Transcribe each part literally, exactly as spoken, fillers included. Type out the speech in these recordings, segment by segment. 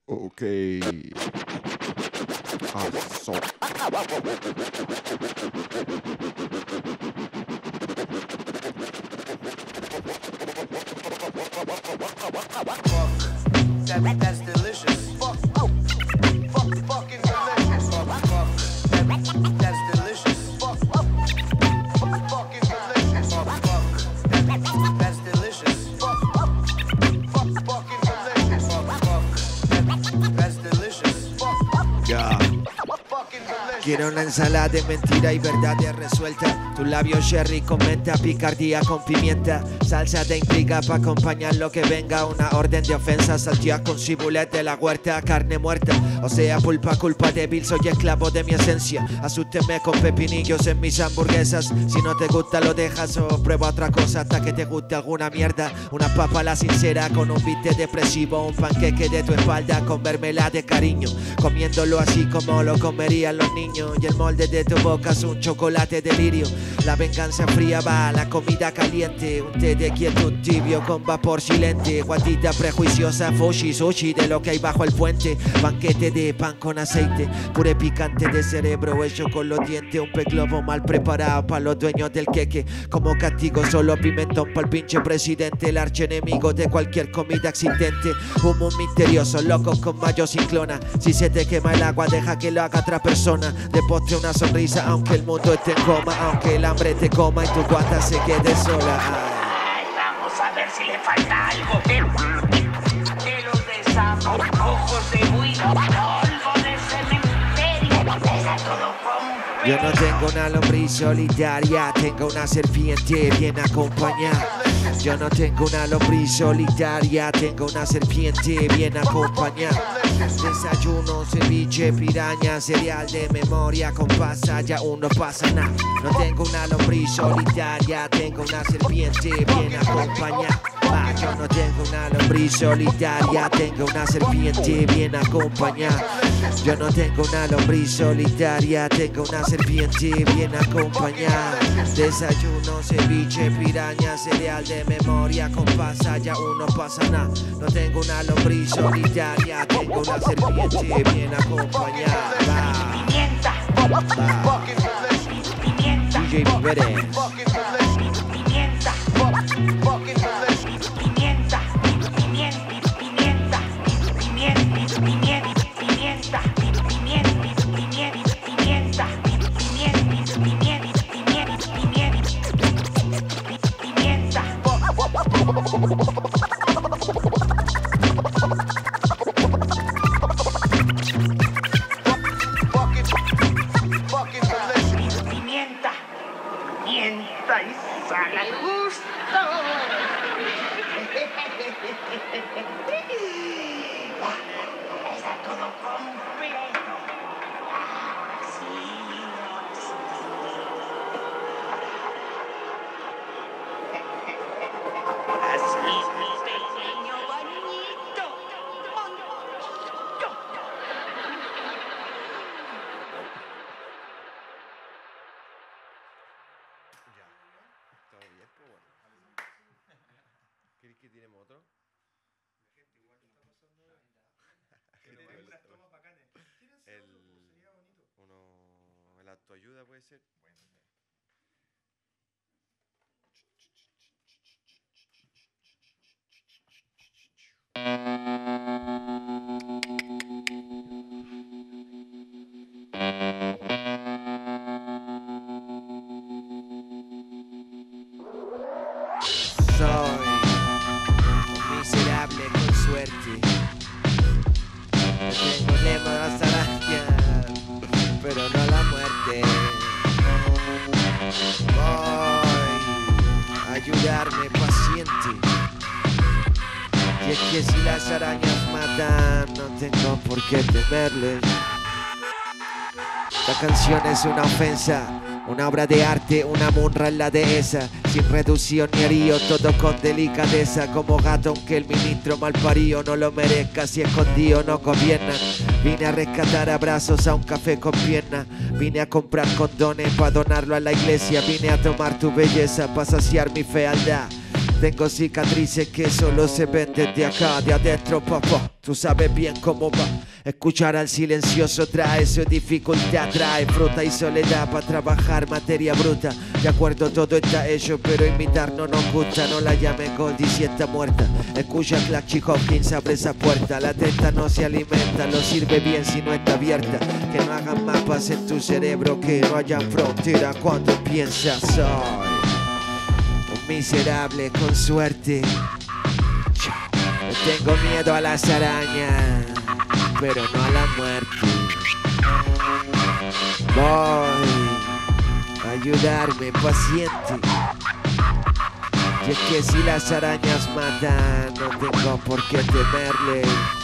Ok. Ah, so. That, that's delicious. Fuck, oh, fuck, fucking delicious. Fuck, fuck, that, that's delicious. Fuck, oh, fuck, fucking delicious. Fuck, fuck, that, that's delicious. Fuck, oh, fuck, fucking delicious. Fuck, fuck, that, that's delicious. Fuck, oh, Ya. fucking delicious. Quiero una ensalada de mentira y verdades resuelta. Tu labio sherry con menta, picardía con pimienta. Salsa de intriga pa' acompañar lo que venga. Una orden de ofensa, salteas con cibulet de la huerta. Carne muerta, o sea pulpa, culpa débil. Soy esclavo de mi esencia. Asústeme con pepinillos en mis hamburguesas. Si no te gusta lo dejas o prueba otra cosa hasta que te guste alguna mierda. Una papa a la sincera con un beat depresivo. Un panqueque de tu espalda con mermelada de cariño. Comiéndolo así como lo comerían los niños. Y el molde de tu boca es un chocolate delirio. La venganza fría va a la comida caliente. Un té de quietud tibio con vapor silente. Guatita prejuiciosa, fushi, sushi de lo que hay bajo el puente. Banquete de pan con aceite. Puré picante de cerebro hecho con los dientes. Un pez globo mal preparado para los dueños del queque. Como castigo solo pimentón para el pinche presidente. El archienemigo de cualquier comida existente. Humo misterioso, locos con mayo ciclona. Si se te quema el agua deja que lo haga otra persona. De postre una sonrisa aunque el mundo esté en coma. Aunque el hambre te coma y tu guata se quede sola. Ay, vamos a ver si le falta algo. De los desamos, ojos de buido, polvo de cementerio. Está todo completo. Yo no tengo una lombriz solitaria, tengo una serpiente bien acompañada. Yo no tengo una lombriz solitaria, tengo una serpiente bien acompañada. Desayuno, ceviche, piraña, cereal de memoria con pasa, ya aún no pasa nada. No tengo una lombriz solitaria, tengo una serpiente bien acompañada. Ah, yo no tengo una lombriz solitaria, tengo una serpiente bien acompañada. Yo no tengo una lombriz solitaria, tengo una serpiente bien acompañada. Desayuno, ceviche, piraña, cereal de memoria con pasa, ya aún no pasa nada. No tengo una lombriz solitaria, tengo una serpiente bien acompañada. Va, Pimienta, va. pimienta, D J Pérez. pimienta, fucking delicious. pimienta, pimienta, pimienta, pimienta, pimienta, pimienta, pimienta, pimienta, pimienta, pimienta, pimienta, pimienta. Fucking, fucking delicious. Pimienta, pimienta y sal al gusto. Está todo completo. Ahora sí, ahora sí. Así, mi pequeño bañito. Moncho. Todo bien, pues bueno. ¿Queréis que tiremos otro? El, uno, el autoayuda puede ser. Soy un miserable con suerte. Tengo lema de las arañas, pero no la muerte. Voy a ayudarme paciente. Y es que si las arañas matan, no tengo por qué temerles. La canción es una ofensa, una obra de arte, una munra en la dehesa. Sin reducción ni herío, todo con delicadeza. Como gato aunque el ministro malparido no lo merezca. Si escondido no gobiernan. Vine a rescatar abrazos a un café con pierna. Vine a comprar condones para donarlo a la iglesia. Vine a tomar tu belleza para saciar mi fealdad. Tengo cicatrices que solo se ven desde acá, de adentro, papá. Tú sabes bien cómo va. Escuchar al silencioso trae su dificultad, trae fruta y soledad para trabajar materia bruta. De acuerdo, todo está hecho, pero imitar no nos gusta. No la llame Goldie si está muerta. Escucha Clachy Hopkins, abre esa puerta. La testa no se alimenta, no sirve bien si no está abierta. Que no hagan mapas en tu cerebro, que no hayan frontera cuando piensas. Soy un miserable con suerte. Tengo miedo a las arañas, pero no a la muerte. Voy a ayudarme, paciente. Y es que si las arañas matan, no tengo por qué temerle.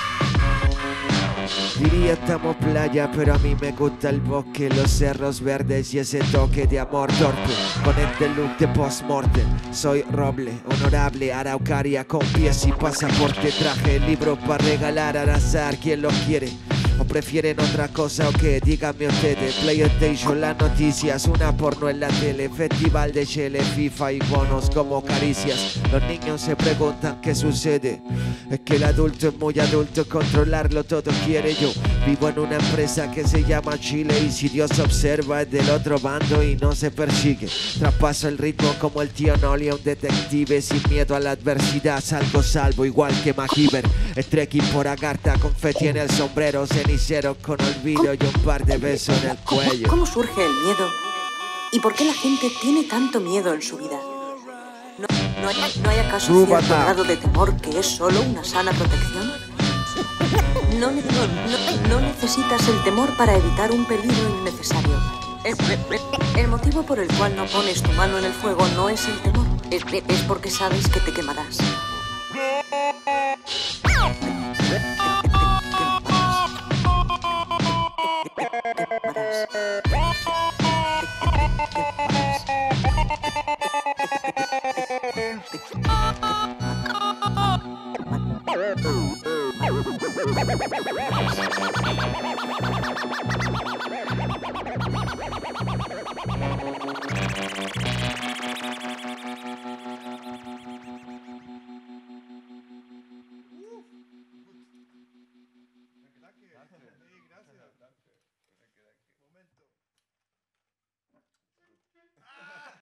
Diría estamos playa, pero a mí me gusta el bosque, los cerros verdes y ese toque de amor torpe. Con este look de post-mortem, soy roble, honorable, araucaria con pies y pasaporte. Traje libros para regalar al azar, ¿quién los quiere? ¿O prefieren otra cosa o qué? Díganme ustedes. PlayStation, las noticias, una porno en la tele, festival de chele, FIFA y bonos como caricias. Los niños se preguntan qué sucede. Es que el adulto es muy adulto, controlarlo todo quiere. Yo vivo en una empresa que se llama Chile y si Dios observa es del otro bando y no se persigue. Traspaso el ritmo como el tío Noli, un detective sin miedo a la adversidad. Salgo salvo igual que MacGyver. Es trekking por Agartha, confeti en el sombrero, cenicero con olvido y un par de besos en el cuello. ¿Cómo surge el miedo? ¿Y por qué la gente tiene tanto miedo en su vida? ¿No, no, hay, ¿no hay acaso Súbata. cierto grado de temor que es solo una sana protección? No, ne- no, no, no necesitas el temor para evitar un peligro innecesario. El, el motivo por el cual no pones tu mano en el fuego no es el temor, es, es porque sabes que te quemarás.